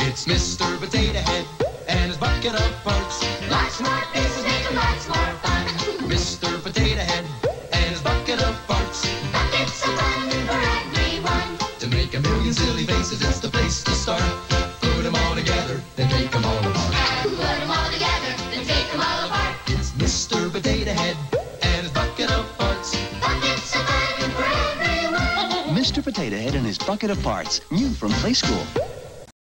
It's Mr. Potato Head and his bucket of parts. Lots more faces make lots more fun. Mr. Potato Head and his bucket of parts. Buckets of fun for everyone. To make a million silly faces, it's the place to start. Put them all together, then take them all apart. Put them all together, then take them all apart. It's Mr. Potato Head and his bucket of parts. Buckets of fun for everyone. Mr. Potato Head and his bucket of parts. New from Play School.